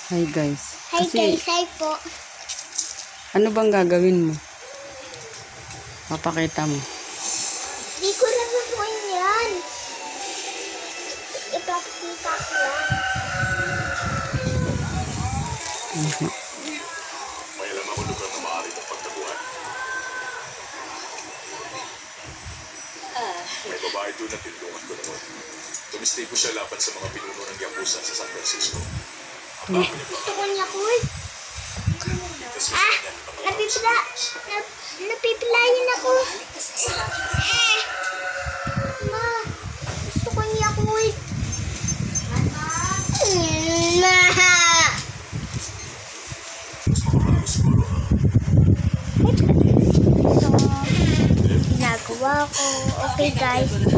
Hi guys. Hi guys, hi po. Ano bang gagawin mo? Papakita mo. Di ko lang gagawin yan. Ipapakita ko yan. May alam ako lugar na maaari mong pagtaguan. May babae doon na tinulungan ko noon. Tumistigo siya laban sa mga pinuno ng Yakuza sa San Francisco. Gusto ko niya ko. Napipilayin ako. Ma, gusto ko niya ko. Ginagawa ko. Okay guys.